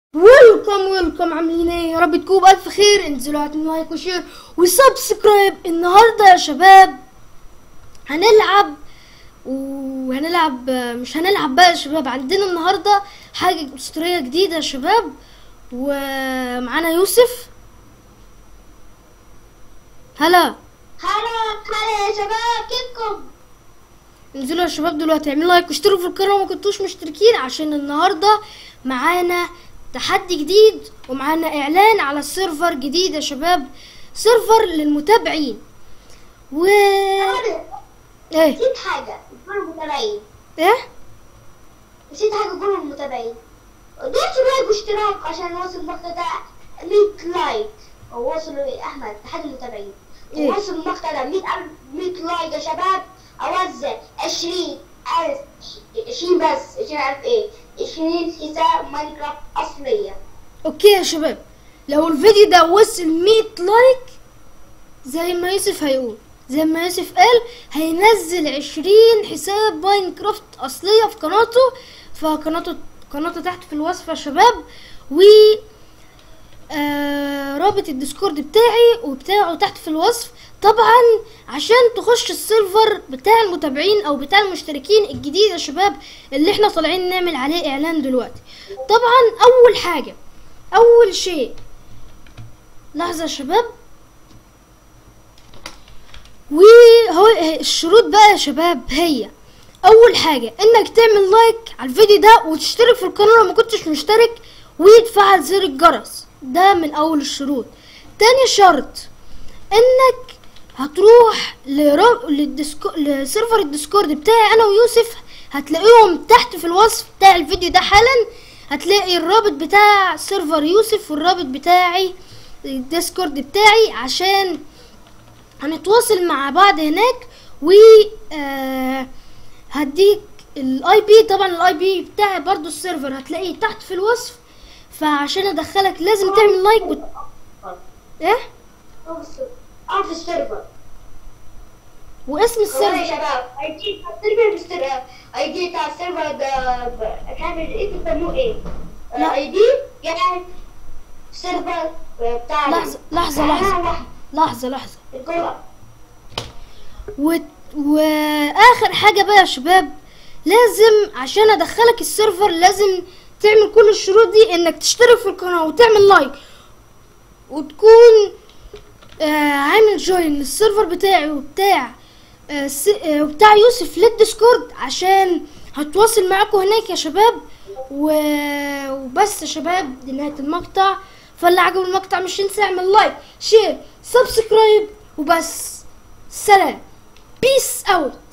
ويلكم عاملين ايه؟ يا رب تكونوا بألف خير. انزلوا اعملوا لايك وشير وسبسكرايب. النهارده يا شباب هنلعب مش هنلعب بقى يا شباب، عندنا النهارده حاجة اسطورية جديدة يا شباب، ومعانا يوسف. هلا يا شباب، كيفكم؟ انزلوا يا شباب دلوقتي اعملوا لايك واشتركوا في القناة وما كنتوش مشتركين، عشان النهارده معانا تحدي جديد ومعانا اعلان على السيرفر جديد يا شباب، سيرفر للمتابعين. ايه نسيت حاجة جول المتابعين. ايه نسيت حاجة جول المتابعين. دوسوا لايك واشتراك عشان نوصل المقطع ده 100 لايك، او وصلوا احمد تحدي المتابعين. إيه؟ وصل المقطع ده 100 لايك يا شباب. اوزع 20,000 20 بس 20,000 ايه 20 حساب ماينكرافت اصلية. اوكي يا شباب، لو الفيديو ده وصل 100 لايك زي ما يوسف قال هينزل 20 حساب ماينكرافت اصلية في قناته. فقناته تحت في الوصف يا شباب، و رابط الديسكورد بتاعي وبتاعه تحت في الوصف. طبعا عشان تخش السيرفر بتاع المتابعين او بتاع المشتركين الجديد يا شباب اللي احنا طالعين نعمل عليه اعلان دلوقتي، طبعا اول شيء، لحظة يا شباب، وهو الشروط بقى يا شباب، هي اول حاجة انك تعمل لايك على الفيديو ده وتشترك في القناة لو ما كنتش مشترك وتفعل زر الجرس، ده من اول الشروط. تاني شرط انك هتروح لسيرفر الديسكورد بتاعي انا ويوسف، هتلاقيهم تحت في الوصف بتاع الفيديو ده حالا. هتلاقي الرابط بتاع سيرفر يوسف والرابط بتاعي الديسكورد بتاعي، عشان هنتواصل مع بعض هناك. و هديك الاي بي، طبعا الاي بي بتاعي برضو السيرفر هتلاقيه تحت في الوصف. فعشان ادخلك لازم تعمل لايك ايه في السيرفر. واسم السيرفر يا شباب اي دي بتاع السيرفر ده هتعمل ايه؟ بتسموه ايه؟ اي دي يعني السيرفر بتاع لحظة واخر حاجة بقى يا شباب، لازم عشان ادخلك السيرفر لازم تعمل كل الشروط دي، انك تشترك في القناة وتعمل لايك وتكون عامل جوين للسيرفر بتاعي وبتاع يوسف للديسكورد، عشان هتواصل معاكم هناك يا شباب. وبس يا شباب، دي نهاية المقطع. فاللي عجب المقطع مش ينسى يعمل لايك شير سبسكرايب وبس. سلام، بيس اوت.